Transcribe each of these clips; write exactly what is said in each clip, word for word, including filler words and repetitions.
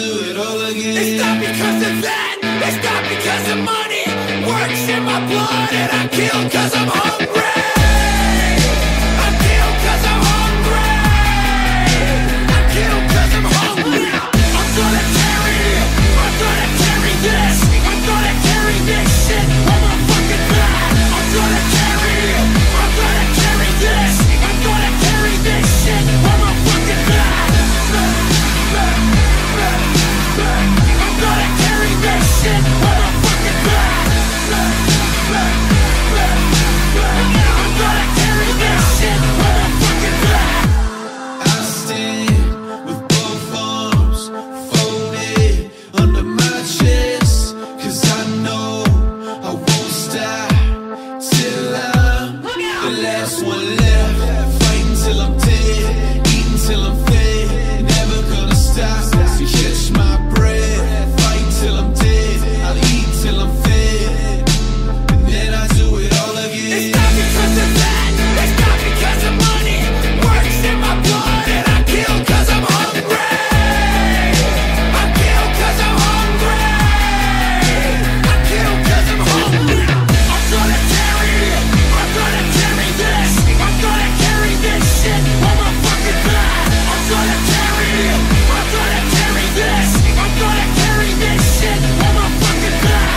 do it all again. It's not because of that, it's not because of money. Works in my blood and I kill cause I'm hungry. I kill cause I'm hungry. I kill cause I'm hungry. I'm gonna carry it, I'm gonna carry this. I'm gonna carry this shit on my fucking back. I'm gonna carry it, I'm gonna carry this. I'm gonna carry this shit on my fucking back. I'm gonna carry this shit on my fucking back. I'm gonna carry this shit on my fucking back. I stand with both arms folded under my chest, cause I know I won't stop till I'm the last one left. Fighting till I'm dead, eating till I'm fed, never gonna stop to catch my breath. Fight till I'm dead, I'll eat till I'm fed, and then I do it all again. It's not because of that, it's not because of money. Works in my blood and I kill cause I'm hungry. I kill cause I'm hungry. I kill cause I'm hungry. I'm gonna carry it, I'm gonna carry this. I'm gonna carry this shit on my fucking back. I'm gonna carry it, I'm gonna carry this. I'm gonna carry this shit on my fucking back.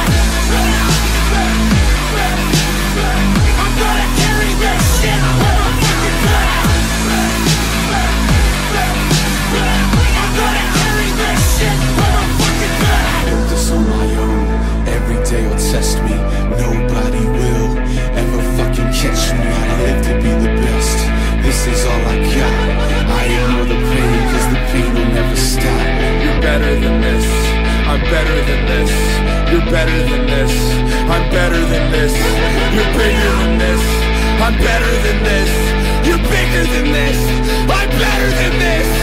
I'm gonna carry this shit on my fucking back. I'm gonna carry this shit on my fucking back. Built this on my own, every day will test me. Nobody will ever fucking catch me. I live to be the best, this is all I got. I ignore the pain, cause the pain will never stop. You're better than this, I'm better than this. You're better than this, I'm better than this. You're bigger than this, I'm better than this. You're bigger than this, I'm better than this.